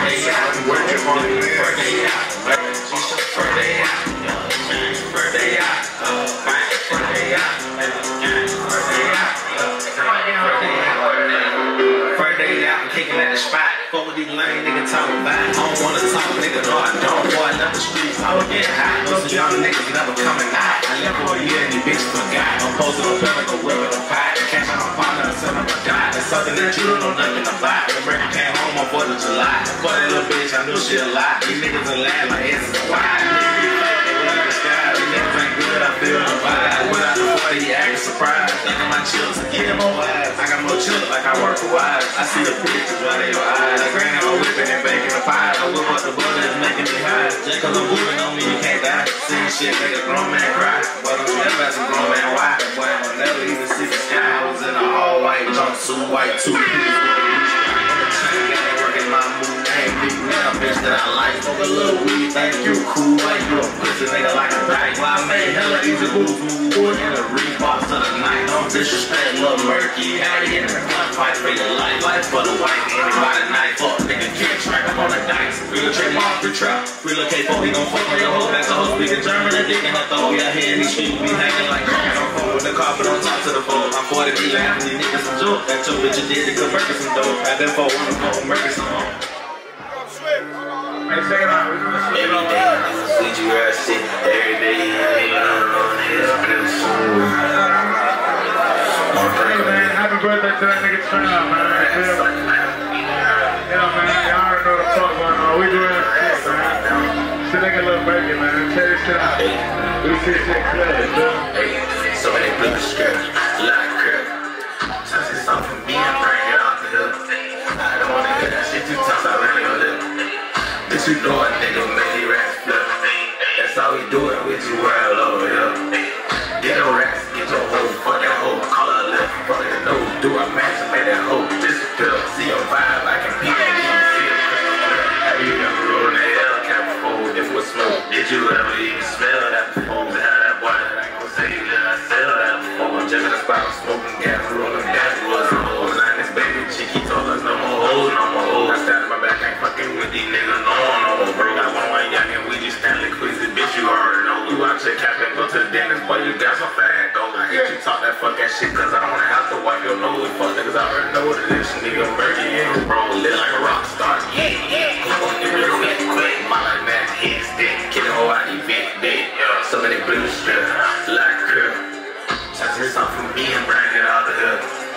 Birthday out. Birthday out. Birthday out. Birthday out. Birthday out. Birthday out. Kicking at the spot. Fuck with these lame niggas talking about. I don't wanna talk, nigga. No, I don't. Boy, I left the streets. I was getting hot. Those young niggas never coming out. I left for a year and these bitches forgot. I'm posting on film like a whip in a pot. Catch my partner and send him a dot. It's something that you don't know nothing about. The American came home on 4th of July. For that little bitch, I knew she a lie. These niggas are laugh like it's a wide. I feel the vibe. Without the 40, he acting surprised. Thinking my chills to get more eyes. I got more chills like I work for wise. I see the pictures right in your eyes. Like granny on whipping and baking the pie. I whip up the butter that's making me high. Just cause I'm moving on me, you can't die. Seeing shit make a grown man cry. But don't you ever ask a grown man why. Boy, I will never even see the sky. I was in an all-white jumpsuit, white two pieces with a blue stripe on the chain. Got it working my move. I ain't big now, bitch that I like. Smoke a little weed, think you cool. Why you a pussy nigga like a dyke? Well, I made hella easy moves. Move in the Reeboks of the night. Don't disrespect little murky. Harry in the club fight for your life. Life for the white, anybody night. Fuck nigga, can't track up on the dice. Relocate mom, free trap. Relocate for he gon' fuck on your hoe. Back to hoe speaking German and dick in her throat. Yeah, here in these streets be hanging like crack. I'm full with the carpet on top to the floor. I'm 40 be laughing, these niggas some joke. That your bitch did to convert to some dope. I therefore wanna fuck American some more. Every day, niggas sweet you girl shit. Every day, nigga, niggas Hey man, happy birthday to that nigga Tryon, man. Yeah, man, y'all already know the fuck going on. We doing that shit, man. Shit like a little baby, man. Check this shit out. We see shit clear, man. So many blue scripts, a lot of crap. Just say something from me and bring it off the hill. I don't wanna hear that shit too tough, I really don't live. Bitch, you know a nigga make these rats flip. That's how we do it with you world over here. Get a rats, get your hoe, fuck that hoe, call her left, fuck that nose, do a match and make that hoe disappear. See your vibe, I can peek and even feel crystal clear. Have you ever rolled in the Hellcat before? If it was smoke, did you ever even smell that before? How that boy that I ain't gon' say that I sell that before. I'm just in the spot, smoking gas, rolling gas, was a hoe. Line this baby chick, he told us no more hoes, no more hoes. I stabbed my back, ain't fucking with these niggas, no more, bro. Got one young and Wigi Stanley Quizzy, bitch, you already know. You watch your cap and go to the dentist, boy, you got some fat though. I hate you talk that fuck that shit, cause I don't wanna have to wipe your nose. Fuck niggas, I already know what it is. Nigga, murky, yeah, bro. Live like a rock star, yeah. Come on, give me a quick, quick. My like that, hit stick. Kill the whole out, event, dead. So many blue strips, like crib. Just hear something from me and bring it out the hood.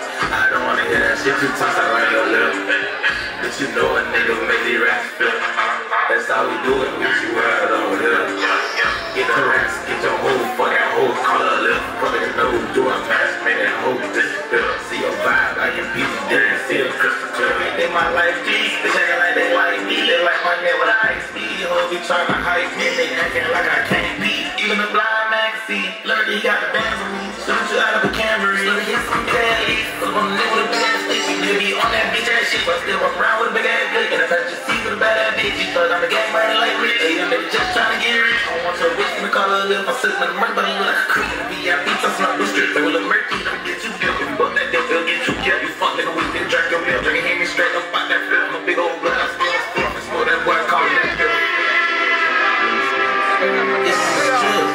I don't wanna hear that shit too tough, I run your lip. But you know a nigga make these rats flip. That's how we do it with you world over here. Get the rats, get your hoe, fuck that hoe, call her lip, fuck that nose, do a match, make that hoe disappear. See your vibe, I can beat you there and see the crystal clear. They my life G, they acting like they like me, they like my name with an ice speed. Hoes be trying to hype me, they acting like I can't beat. Even the blind man can see, look, he got the bands on me, shoot you out of a Camry. Let me get some candy, cause I'm a nigga with a big ass dick. You be on that bitch ass shit, but still walk around with a big ass dick. And if I just see with a bad ass bitch, you thought I'm a gang man like me. Hey, them niggas just trying to get rich. I don't want your bitch in the color of lip. I'm sitting in the murk, but I look like a creep. The VIP, tossing up the street. They will look murky, don't get you killed. If you bought that dick, they'll get you killed. You fuck nigga, we can drink your milk. Drinking hand me straight up, fight that film. I'm a big old blood, I still smoke that boy, call me that pill. This is true.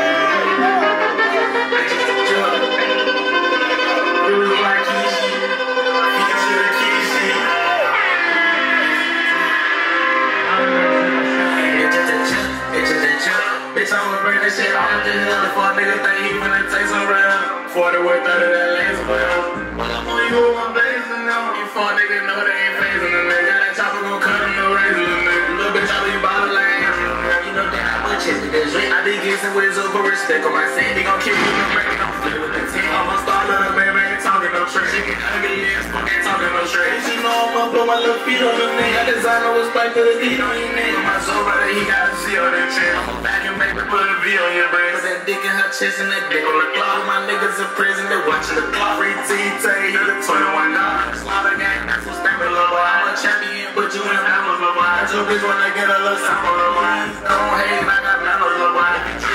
Really like easy. You can see the keys, see. It's just a chip. Bitch, I'ma bring that shit on the hill. The fuck nigga think he finna take some round. 40 worth out of that laser for him. When I'm on you, I'm blazing now. You fuck nigga know they ain't phasing the nigga. That chopper gon' cut him, no razor, nigga. Little bitch, I be bottle lane. You know that how much is because I be getting with over respect on my scene. They gon' kill me, no break, I'm flip with the team. I'm a star, little baby, ain't talking no trick. She can ugly ass, fuck ain't talking no trick. She know I'ma blow my little feet on the nigga. That designer was spiked to the heat on your nigga. My soul brother, he got a C on that chair. I'ma back and make me put a V on your brain. Put that dick in her chest and that dick on the clock. My niggas in prison, they watching the clock. Free T-Tay, you the 21 slaughter gang, that's what's standing, little boy. I'm a champion, but you ain't have a little boy. Your bitch wanna get a little something on the line. Don't hate, I got none of little boy.